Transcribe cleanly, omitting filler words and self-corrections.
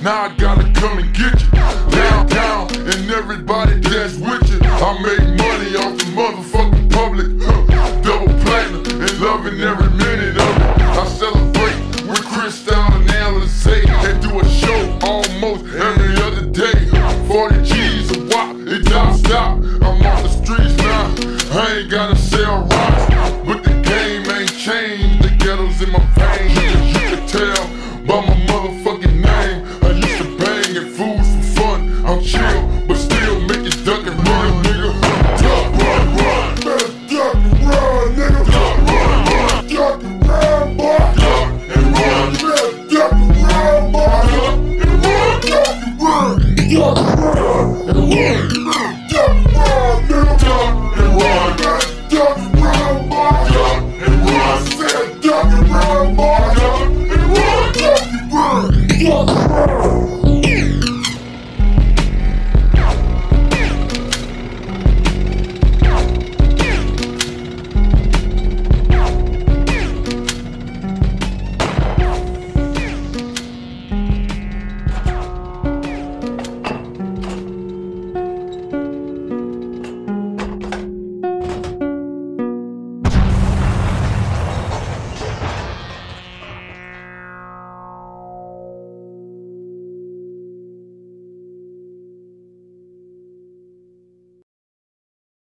now I gotta come and get you. Down, and everybody that's with you. I make money off the motherfucking public, double platinum, and loving every minute of it. I celebrate with Cristal and Alizé and do a show all